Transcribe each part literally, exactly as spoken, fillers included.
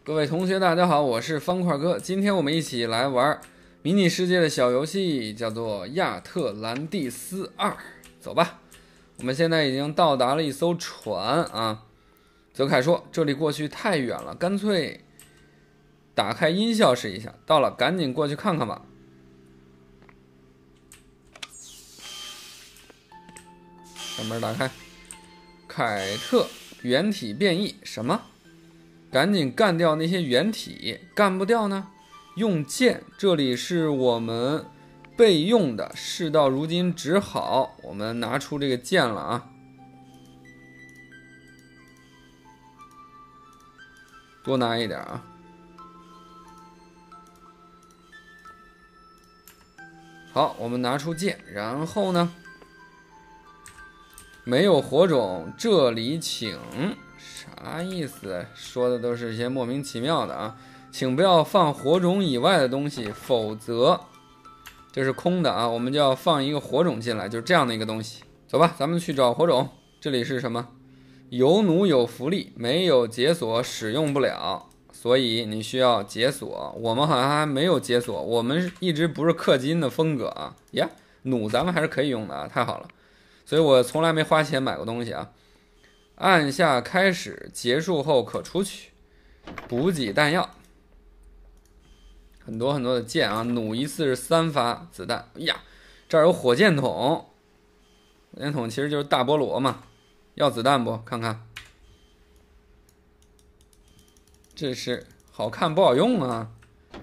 各位同学，大家好，我是方块哥。今天我们一起来玩迷你世界的小游戏，叫做《亚特兰蒂斯二》。走吧，我们现在已经到达了一艘船啊。泽凯说：“这里过去太远了，干脆打开音效试一下。”到了，赶紧过去看看吧。把门打开。凯特原体变异什么？赶紧干掉那些原体，干不掉呢？用剑，这里是我们备用的，事到如今只好我们拿出这个剑了啊！多拿一点啊！好，我们拿出剑，然后呢？没有火种，这里请。啥意思？说的都是一些莫名其妙的啊！请不要放火种以外的东西，否则这是空的啊！我们就要放一个火种进来，就是这样的一个东西。走吧，咱们去找火种。这里是什么？有弩有福利，没有解锁使用不了，所以你需要解锁。我们好像还没有解锁，我们一直不是氪金的风格啊！呀，弩咱们还是可以用的啊，太好了！所以我从来没花钱买过东西啊。按下开始，结束后可出去补给弹药，很多很多的剑啊，弩一次是三发子弹。哎呀，这儿有火箭筒，火箭筒其实就是大菠萝嘛。要子弹不？看看，这是好看不好用啊。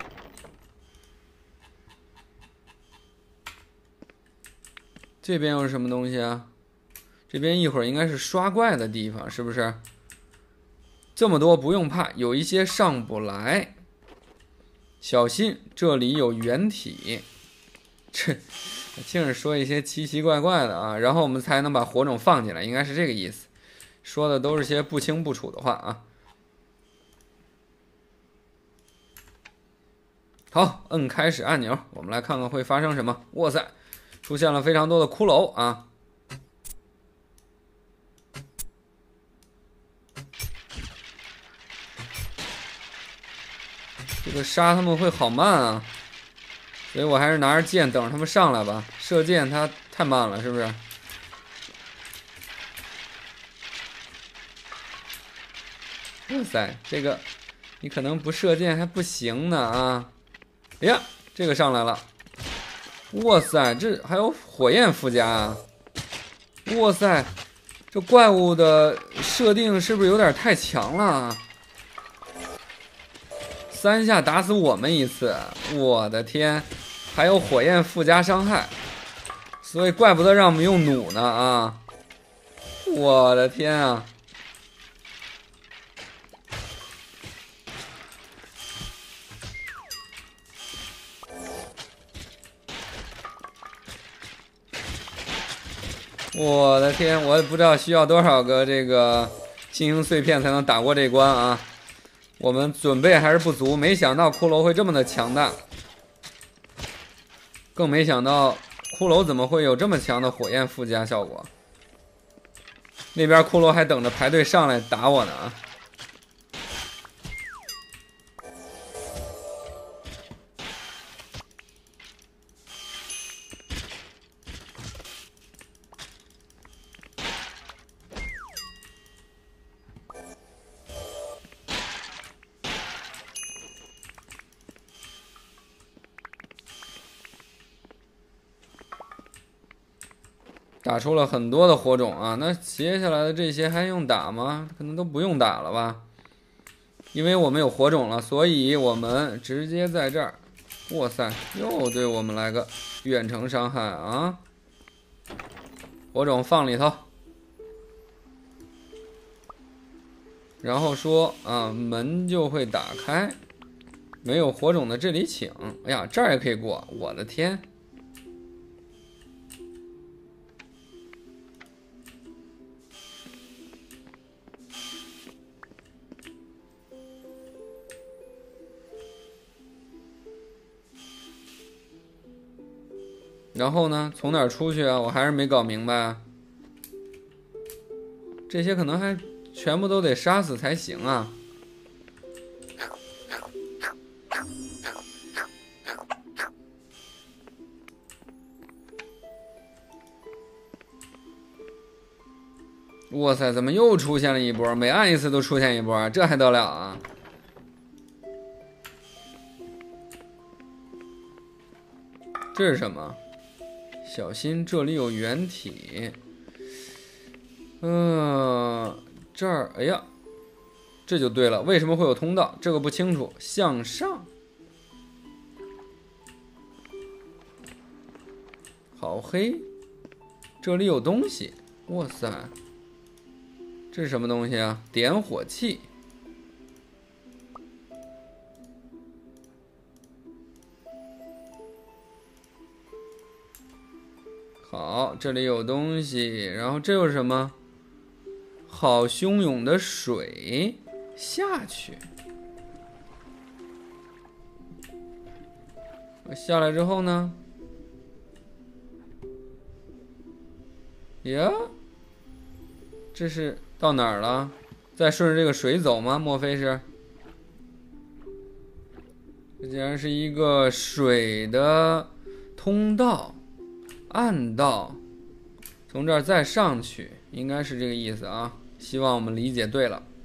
这边有什么东西啊？这边一会儿应该是刷怪的地方，是不是？这么多不用怕，有一些上不来，小心这里有原体。这净是说一些奇奇怪怪的啊，然后我们才能把火种放进来，应该是这个意思。说的都是些不清不楚的话啊。好，摁开始按钮，我们来看看会发生什么。哇塞，出现了非常多的骷髅啊！这个杀他们会好慢啊，所以我还是拿着剑等着他们上来吧。射箭它太慢了，是不是？哇塞，这个你可能不射箭还不行呢啊！哎呀，这个上来了！哇塞，这还有火焰附加啊！哇塞，这怪物的设定是不是有点太强了啊？三下打死我们一次，我的天！还有火焰附加伤害，所以怪不得让我们用弩呢啊！我的天啊！我的天，我也不知道需要多少个这个星星碎片才能打过这关啊！我们准备还是不足，没想到骷髅会这么的强大，更没想到骷髅怎么会有这么强的火焰附加效果。那边骷髅还等着排队上来打我呢啊！打出了很多的火种啊，那接下来的这些还用打吗？可能都不用打了吧，因为我们有火种了，所以我们直接在这儿。哇塞，又对我们来个远程伤害啊！火种放里头，然后说啊，门就会打开。没有火种的这里请。哎呀，这儿也可以过，我的天！然后呢，从哪儿出去啊？我还是没搞明白啊。这些可能还全部都得杀死才行啊。 哇塞，怎么又出现了一波？每按一次都出现一波，这还得了啊？这是什么？小心，这里有原体。嗯，这儿，哎呀，这就对了。为什么会有通道？这个不清楚。向上，好黑。这里有东西。哇塞，这是什么东西啊？点火器。好，这里有东西，然后这又是什么？好汹涌的水下去。我下来之后呢？呀，这是到哪儿了？再顺着这个水走吗？莫非是？这竟然是一个水的通道。暗道，从这儿再上去，应该是这个意思啊。希望我们理解对了。